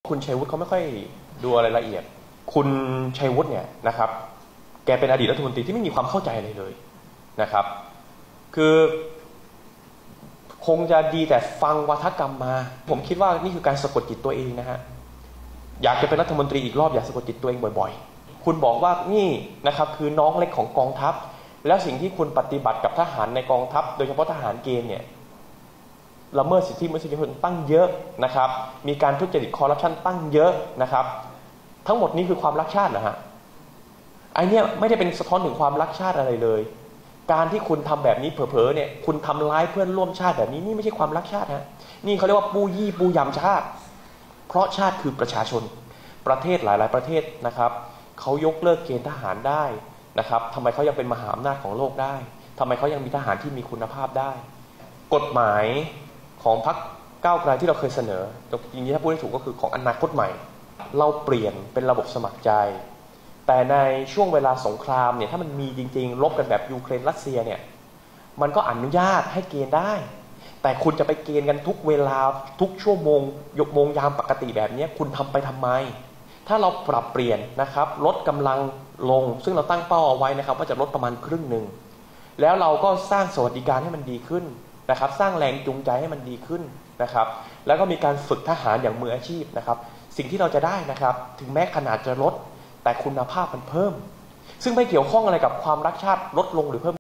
คุณชัยวุฒิเขาไม่ค่อยดูรายละเอียดคุณชัยวุฒิเนี่ยนะครับแกเป็นอดีตรัฐมนตรีที่ไม่มีความเข้าใจอะไรเลยนะครับคือคงจะดีแต่ฟังวาทกรรมมาผมคิดว่านี่คือการสะกดจิตตัวเองนะฮะอยากจะเป็นรัฐมนตรีอีกรอบอยากสะกดจิตตัวเองบ่อยๆคุณบอกว่านี่นะครับคือน้องเล็กของกองทัพแล้วสิ่งที่คุณปฏิบัติกับทหารในกองทัพโดยเฉพาะทหารเกณฑ์เนี่ยละเมิดสิทธิมนุษยชนตั้งเยอะนะครับมีการทุจริตคอร์รัปชันตั้งเยอะนะครับทั้งหมดนี้คือความรักชาติเหรอฮะไอเนี้ยไม่ได้เป็นสะท้อนถึงความรักชาติอะไรเลยการที่คุณทำแบบนี้เผลอๆเนี่ยคุณทำร้ายเพื่อนร่วมชาติแบบนี้นี่ไม่ใช่ความรักชาติฮะนี่เขาเรียกว่าปูยี่ปูยำชาติเพราะชาติคือประชาชนประเทศหลายๆประเทศนะครับเขายกเลิกเกณฑ์ทหารได้นะครับทำไมเขายังเป็นมหาอำนาจของโลกได้ทำไมเขายังมีทหารที่มีคุณภาพได้กฎหมายของพรรคก้าวไกลที่เราเคยเสนอจริงๆถ้าพูดให้ถูกก็คือของอนาคตใหม่เราเปลี่ยนเป็นระบบสมัครใจแต่ในช่วงเวลาสงครามเนี่ยถ้ามันมีจริงๆรบกันแบบยูเครนรัสเซียเนี่ยมันก็อนุญาตให้เกณฑ์ได้แต่คุณจะไปเกณฑ์กันทุกเวลาทุกชั่วโมงโมงยามปกติแบบนี้คุณทำไปทำไมถ้าเราปรับเปลี่ยนนะครับลดกำลังลงซึ่งเราตั้งเป้าเอาไว้นะครับว่าจะลดประมาณครึ่งหนึ่งแล้วเราก็สร้างสวัสดิการให้มันดีขึ้นนะครับสร้างแรงจูงใจให้มันดีขึ้นนะครับแล้วก็มีการฝึกทหารอย่างมืออาชีพนะครับสิ่งที่เราจะได้นะครับถึงแม้ขนาดจะลดแต่คุณภาพมันเพิ่มซึ่งไม่เกี่ยวข้องอะไรกับความรักชาติลดลงหรือเพิ่ม